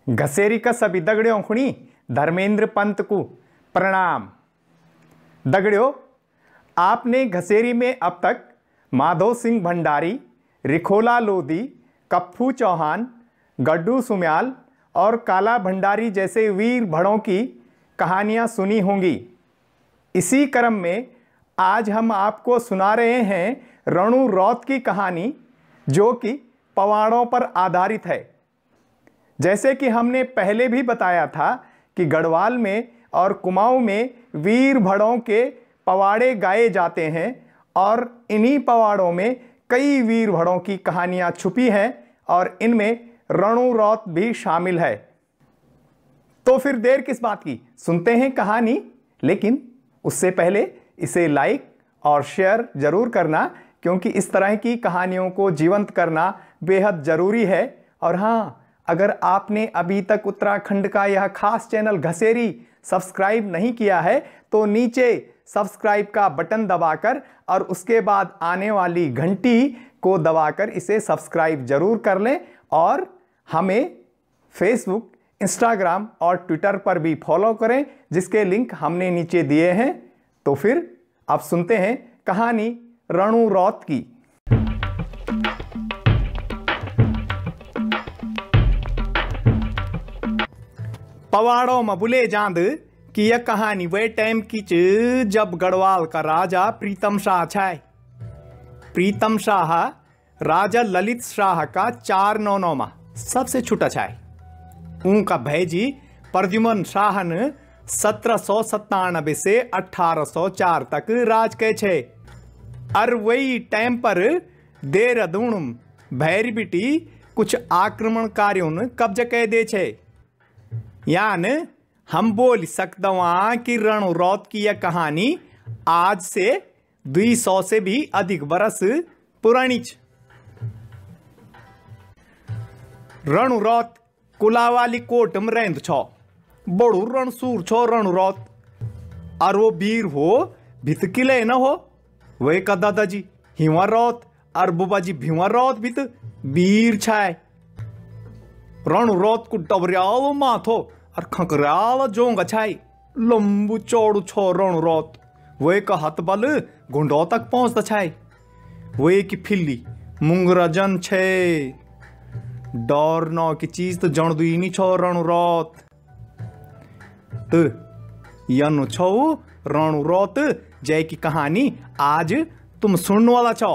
घसेरी का सभी दगड़ियों खुणी धर्मेंद्र पंत को प्रणाम। दगड़ियों, आपने घसेरी में अब तक माधो सिंह भंडारी, रिखोला लोधी, कप्पू चौहान, गड्डू सुम्याल और काला भंडारी जैसे वीर भड़ों की कहानियां सुनी होंगी। इसी क्रम में आज हम आपको सुना रहे हैं रणु रौत की कहानी, जो कि पवाड़ों पर आधारित है। जैसे कि हमने पहले भी बताया था कि गढ़वाल में और कुमाऊं में वीर भड़ों के पवाड़े गाए जाते हैं और इन्हीं पवाड़ों में कई वीर भड़ों की कहानियां छुपी हैं और इनमें रणु रौत भी शामिल है। तो फिर देर किस बात की, सुनते हैं कहानी। लेकिन उससे पहले इसे लाइक और शेयर जरूर करना, क्योंकि इस तरह की कहानियों को जीवंत करना बेहद जरूरी है। और हाँ, अगर आपने अभी तक उत्तराखंड का यह खास चैनल घसेरी सब्सक्राइब नहीं किया है तो नीचे सब्सक्राइब का बटन दबाकर और उसके बाद आने वाली घंटी को दबाकर इसे सब्सक्राइब जरूर कर लें। और हमें फेसबुक, इंस्टाग्राम और ट्विटर पर भी फॉलो करें, जिसके लिंक हमने नीचे दिए हैं। तो फिर अब सुनते हैं कहानी रणु रौत की। पवाड़ों में बुले जांद कि यह कहानी वे टाइम की जब गढ़वाल का राजा प्रीतम शाह छाए। प्रीतम शाह राजा ललित शाह का 4 नौनों सबसे छोटा छाए। उनका भैजी प्रद्युमन शाह ने 1797 से 1804 तक राज के छे। और वही टाइम पर देहरादून भैरबिटी कुछ आक्रमणकारियों ने कब्जा कर दे छे। यानी हम बोल सकते कि रणु रौत की यह कहानी आज से 200 से भी अधिक बरस पुरानी छ। रणु रौत कुलावाली कोट में रहंद छो। बड़ू रणसूर छो रणु रौत। और वो वीर हो भित किले न हो। वे का दादाजी हिवा रौत और बुबाजी भिवा रौत भित वीर छाए। रणु रौत को डबरियाल माथो और खंकराल जोंग छाई। लंबू चौड़ू छो रणु रौत। वे का हाथ बल गुंडो तक पहुंचता छाई। वे की फिल्ली मुंगरा जन छे। डर नौ की चीज तो जन दुई नहीं छो रणु रौत। तो यनु छो रणु रौत जय की कहानी आज तुम सुनने वाला छो।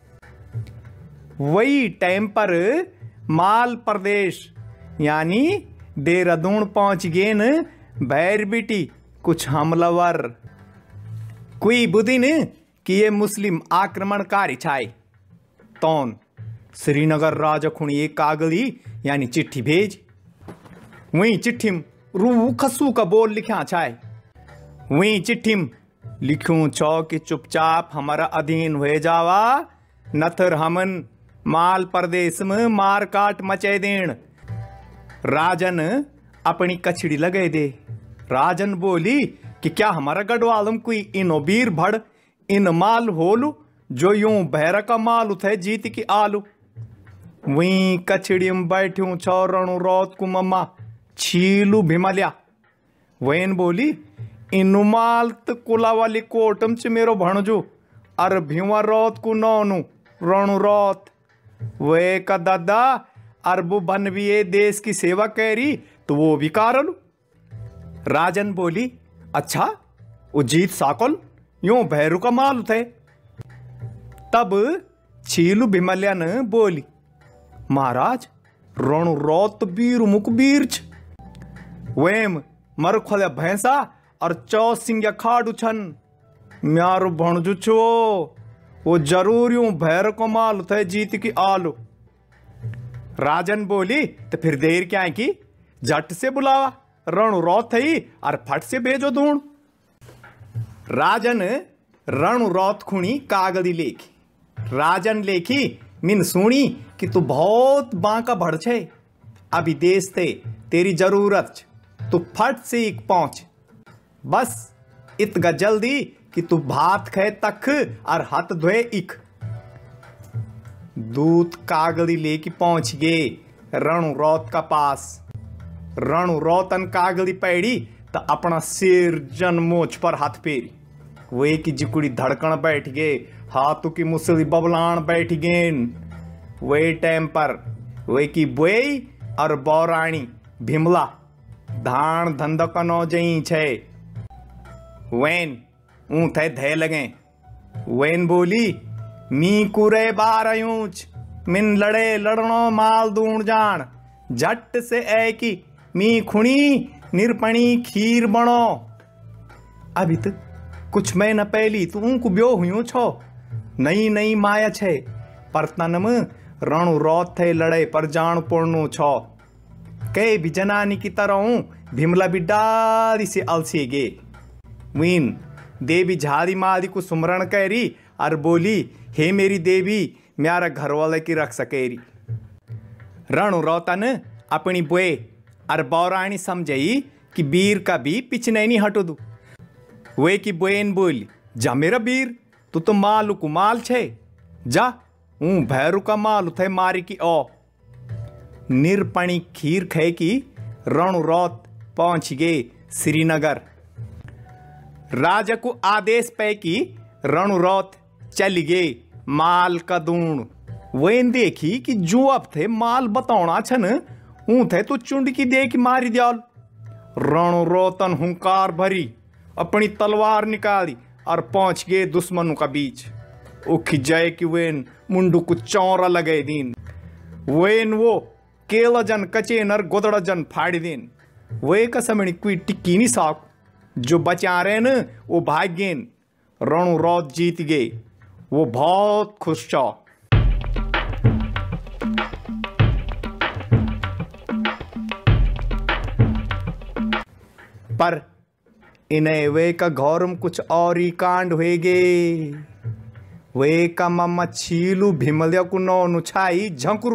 वही टाइम पर माल प्रदेश यानी देहरादून पहुंच गए न भैरबिटी कुछ हमलावर। कोई बुदिन कि ये मुस्लिम आक्रमणकारी छाए। तौन श्रीनगर राजा खुणी एक कागली यानी चिट्ठी भेज। वही चिट्ठी रू खसू का बोल लिखा छाए। वही चिट्ठी लिखूं छो कि चुपचाप हमारा अधीन हो जावा, नथर हमन माल प्रदेश में मार काट मचे देन। राजन अपनी कछड़ी लगे दे। राजन बोली कि क्या हमारा गढ़वालम कोई इनो वीर भड़ इन माल होलू जो यूं भैरा का माल उठे जीत की आलू। वही कछड़ी में बैठूं छो रणु रौत को मम्मा छीलू भिमलिया। वैन बोली इनु माल तो कुला वाली कोटम च मेरो भणजू और भिवा रौत को नौनू रणु रौत। वे का दादा अरबू बन भी ये देश की सेवा करी तो वो भी कारलू। राजन बोली अच्छा वो जीत साकल यूं भैरू का माल थे। तब छीलू भिमल्या ने बोली महाराज रणु रौत बीर मुक बीर छ। वेम मर खोल्या भैंसा और 4 सिंह खाड़ू छन। म्यारो भणजू छो वो जरूर यूं भैर को माल थे जीत की आलू। राजन बोली तो फिर देर क्या है की, झट से बुलावा रणु रौत थी और फट से भेजो धूण। राजन रणु रौत खुणी कागदी लेखी। राजन लेखी मिन सुनी कि तू बहुत बांका भड़ छे। अभी देश थे तेरी जरूरत छ। तू फट से एक पहुंच। बस इतगा जल्दी कि तू भात खे तक और हाथ धोए इक। दूत कागड़ी लेके पहुंच गए रणु रौत का पास। रणु रोतन कागली पैड़ी तो अपना सिर जन मोछ पर हाथ फेरी। वे की जिकुड़ी धड़कन बैठ गए, हाथों की मुसली बबलान बैठ गए। वे टाइम पर वे की बोई और बौराणी भीमला धान धंधकनो जई छे। वैन ऊँ थे धे लगे। वैन बोली, मी कुरे बार यूंच मिन लड़े लड़नो माल दूण जान, झट से ऐ की मी खुणी निरपणी खीर बनो। अभी तक कुछ महीना पहली तू ऊँ को ब्यो हुई छो, नई नई माया छे, पर तनम रणु रोत थे लड़े पर जान पोड़नु छो। कई भी जनानी की तरह भीमला भी डाली से अलसी गे। वीन देवी झाड़ी माली को सुमरण करी और बोली, हे मेरी देवी म्यारा घर वाले की रख सकेरी। रणु रोतन अपनी बुए और बौराणी समझई कि बीर का भी पीछे नहीं हटो दू। वे की बुएन बोली, जा मेरा बीर, तू तो मालू को माल छे, जा भैरू का माल थे मारी की ओ। निरपणी खीर खे की रणु रोत पहुंच गए श्रीनगर। राजा को आदेश पे की रणु रोत चली गए माल का दूण। वेन देखी कि जो अब थे माल बताना छन ऊ थे तो चुंडकी दे की मारी दियाल। रणु रोतन हुंकार भरी अपनी तलवार निकाली और पहुंच गए दुश्मनों का बीच। उखी जय की वेन मुंडू को चौरा लगे दीन। वेन वो केला जन कचे नर गोदड़ा जन फाड़ी दिन। वे कसमणी कोई टिक्की नहीं साक, जो बचा रहे न वो भाग्यन। रणु रोत जीत गए, वो बहुत खुश था। पर इन्हें वे का घौरम कुछ और ही कांड हुए गे। वे का मम्मा छीलू भीमलिया को नौ नुछाई झंकरू।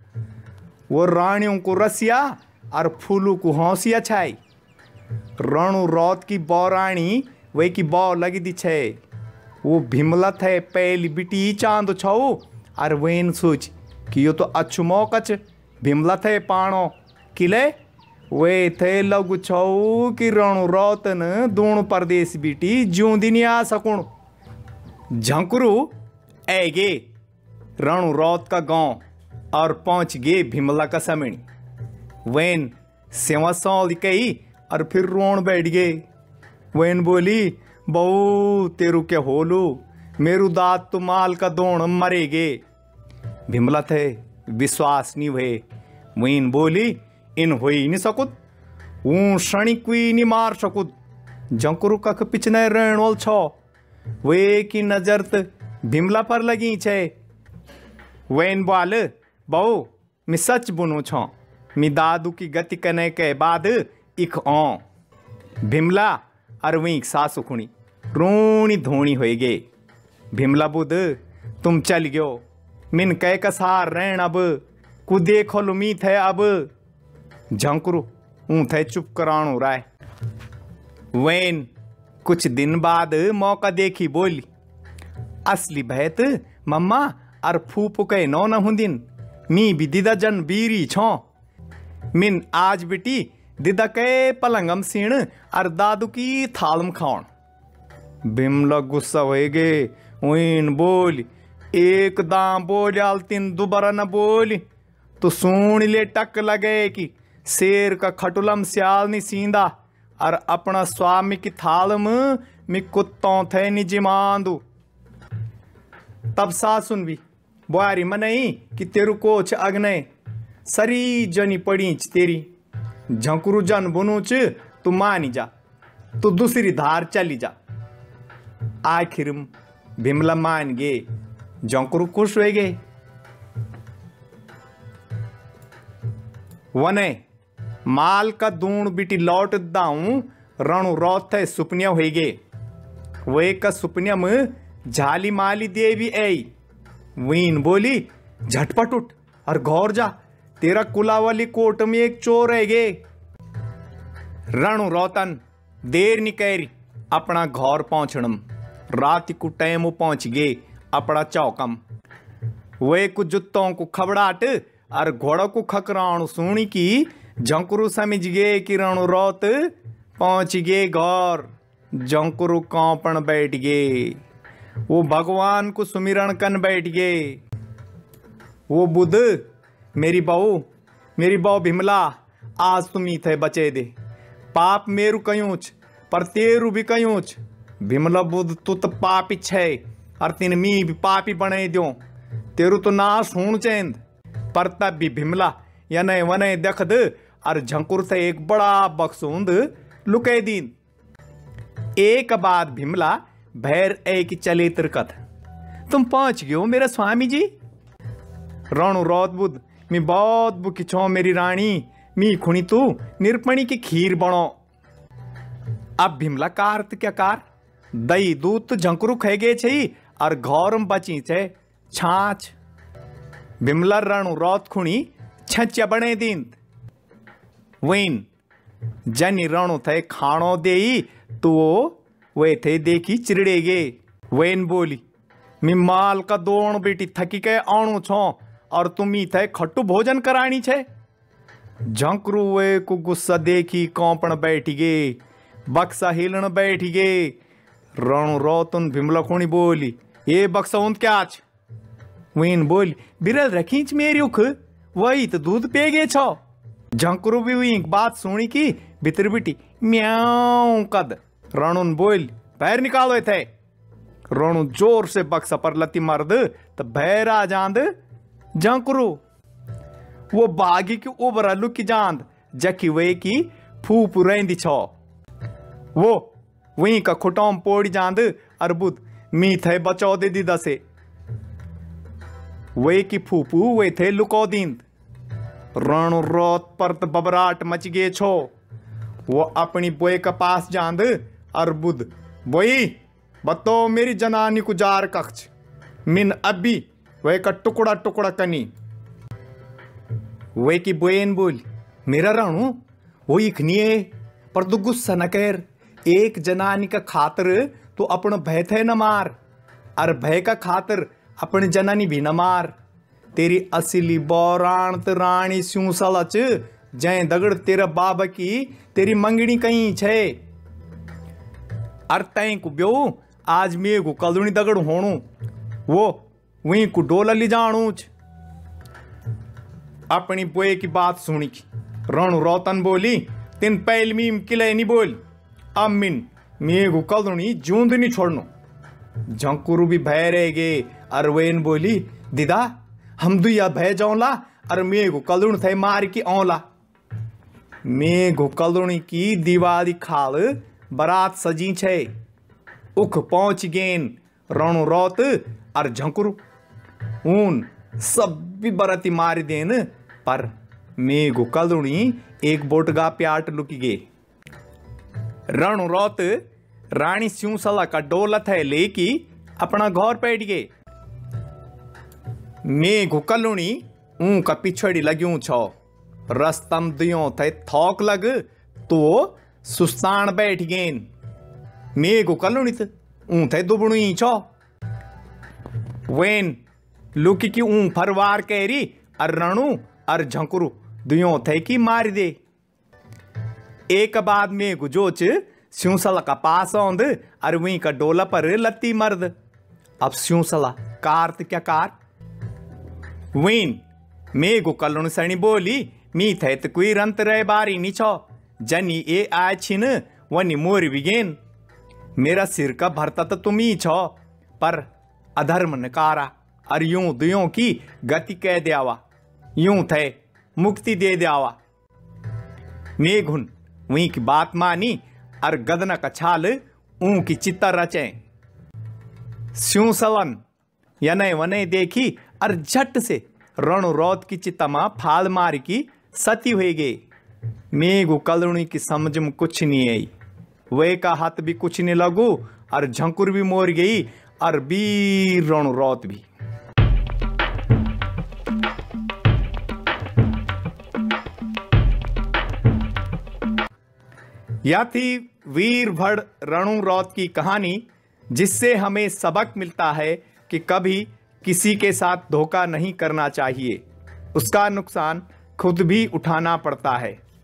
वो रानियों को रसिया और फूलू को हौसिया छाई। रणु रोत की बौराणी वे की बौ लगी दी छे। वो भीमला थे पहली बिटी चांद छो और वेन सोच कि यो तो अच्छु मौकच भीमला थे पाणो किले। वे थे लघु छो कि रणु रोतन दूण परदेश बिटी ज्यूंदी नहीं आ सकुण। झंकरू ऐ गे रणु रोत का गांव और पहुंच गए भीमला का समणी। वेन सेवा सौल कही और फिर रोन बैठ गए। वेन बोली, बहू तेरू क्या होलू, मेरू दात तो माल का दोण मरेगे। भीमला थे विश्वास नहीं हुए। वेन बोली, इन हो ही नहीं सकुत, ऊ शणी कोई नहीं मार सकुत। झंकरू कख पिछने रेणोल छो। वे की नजर त भीमला पर लगी छे। वेन बोल, बहू मैं सच बुनू छो, मी दादू की गति करने के बाद इक ओ। भीमला और वही सासु खुणी रोणी धोनी हो गए। भीमला बुध तुम चल गयो, मिन कह कसार रहन अब कु देखो लुमी थे अब। झंकरू ऊ थे चुप कराणो राय। वेन कुछ दिन बाद मौका देखी बोली, असली भैत मम्मा और फूफू के नौ न हुंदिन, मी भी दिदा जन बीरी छो। मिन आज बेटी दिदा के पलंगम सीण और दादू की थालम खाण। भीमला गुस्सा हो गए। उन बोल, एक दाम बोल तीन दोबारा न बोल। तो सुन ले टक लगे कि शेर का खटुलम सियाल नहीं सींदा और अपना स्वामी की थालम में कुत्तों थे निजिमांदू। तब सासुन भी बुआरी मनई कि तेरू कोच अग्ने सरी जनी पड़ीच तेरी। झंकरू जन बुनूच तू मानी जा, तू दूसरी धार चली जा। आखिर भीमला मान गए। झंकरू खुश हो गए। वने माल का दूण बिटी लौट दाऊं रणु रोत थे सुपनिया हो गए। वे का सुपनिया में झाली माली देवी आई। वीन बोली, झटपट उठ और घौर जा, तेरा कुलावली कोट में एक चोर है गे। रणु रोतन देर निकैरी अपना घौर पहुंचणम। रात को टाइम पहुंच गए अपना चौकम। वे को जुत्तों को खबड़ाट और घोड़ों को खकराणु सुनी की झंकुरु समझ गए कि रणु रौत पहुंच गए घर। झंकुरु कौपण बैठ गए। वो भगवान को सुमिरण कन बैठ गए। वो बुध मेरी बहू भीमला, आज तुम ही थे बचे दे। पाप मेरु कयूच पर तेरु भी कयूच। भीमला बुध तू तो पापी छे और तीन मी भी पापी बने दो। तेरु तो नाश होन चेंद। पर तब भी भीमला यने वने देख दे और झंकुर से एक बड़ा बक्सूंद लुके दीन। एक बाद भीमला भैर एक चले तिरकत। तुम पहुंच गयो मेरे स्वामी जी। रणु रौत बुध मी बहुत बुकी छो मेरी रानी। मी खुणी तू निरपणी की खीर बनो। अब भीमला कार क्या कार दही दूध तो झंकुरु खे गए छे और घर में बची छे छाछ। भीमला रणु रौत खुणी छच्या बने दीन। वेन जनी रणु थे खाणो देई तो वे थे देखी चिरड़े गे। वेन बोली मी माल का दोण बेटी थकी के आणु छो और तुम्ही थे खट्टू भोजन करानी छे। झंकुरु वे को गुस्सा देखी कौपण बैठ गे। बक्सा हिलन बैठ गे। रणु रौतन भीमला खुणी बोली ये बक्सा उन क्या छ? वेन बोली बिरल रखीच मेरी उख वही तो दूध पे गे छो। झंकुरु भी हुई बात सुनी की भीतर बिटी म्याऊं कद। रणुन बोल पैर निकालो थे। रणु जोर से बक्सा पर लती मर्द तो भैरा जांद झंकुरु। वो बागी की उबरा लुकी जांद जकी वे की फूप रेंदी छो। वो वहीं का खुटोम पोड़ी जांद अरबुद मी थे बचो दे दी दसे। वे की फूपू वे थे लुको दींद। रणु रौत पर तो बबराट मच गए छो। वो अपनी बोए का पास जांद अरबुद बोई बतो मेरी जनानी को जार कक्ष मिन अभी वे का टुकड़ा टुकड़ा कनी। वे की बोएन बोल मेरा रणु वो इखनिए पर तू गुस्सा न कर। एक जनानी का खातर तो अपन भय थे न मार और भय का खातर अपनी जनानी भी न मार। तेरी असली बौराणत रानी स्यूं सलच जय दगड़ तेरा बाबा की तेरी मंगनी कहीं छे। अर तय को ब्यो आज मे को कलुनी दगड़ होणु वो वहीं को डोला ले जाणु। अपनी बोए की बात सुनी की रणु रौतन बोली तिन पहल मीम किले नहीं बोल अब मिन मे को कलुनी जूंद नहीं छोड़नु। झंकुरु भी भय रह गए। अरवेन बोली दीदा हम दुया भय जाऊला और मे को कलुण थे मार की औला। मे को कलुणी की दिवाली खाल बरात सजी छे। उख पहुंच गेन रणु रौत और झंकुरु ऊन सब भी बरती मार देन। पर मेघु कलुणी एक बोटगा प्याट लुकी गे। रणु रौत रानी स्यूसला का डोलत है लेकी अपना घर बैठ गए। मेघु कलुणी ऊं का पिछड़ी लग्यूं छो। रस्तम दियों थे थोक लग तो सुस्तान बैठ गेन। मेघु कलुणित ऊं थे दुबणुई छो। वेन लुकी की ऊं फरवार कैरी और रणु और झंकुरु दुयों थे की मार दे। एक बाद में गुजोच स्यूसला का पास औंद और वहीं का डोला पर लत्ती मर्द। अब स्यूसला कारत क्या कार वीन मेघु कलुण सणी बोली मी थे तो कोई रंत रह बारी नी छो। जनी ए आय छिन वनी मोर विगेन। मेरा सिर का भरता तो तुम ही छो पर अधर्म नकारा और यूं दुयों की गति कह दियावा। यूं थे मुक्ति दे दियावा। मेघुन वहीं की बात मानी और गदना का छाल ऊं की चित्ता रचे। स्यूसलन यने वने देखी और झट से रणु रौत की चित्ता मां फाल मार की सती हुई गई। मेघु कलुणी की समझ में कुछ नहीं आई। वे का हाथ भी कुछ नहीं लगू और झंकुर भी मोर गई और बीर रणु रौत भी। यह थी वीर भड़ रणु रौत की कहानी, जिससे हमें सबक मिलता है कि कभी किसी के साथ धोखा नहीं करना चाहिए। उसका नुकसान खुद भी उठाना पड़ता है।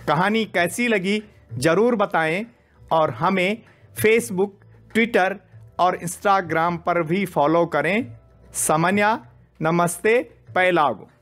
कहानी कैसी लगी ज़रूर बताएं और हमें फेसबुक, ट्विटर और इंस्टाग्राम पर भी फॉलो करें। समन्या नमस्ते पैलागो।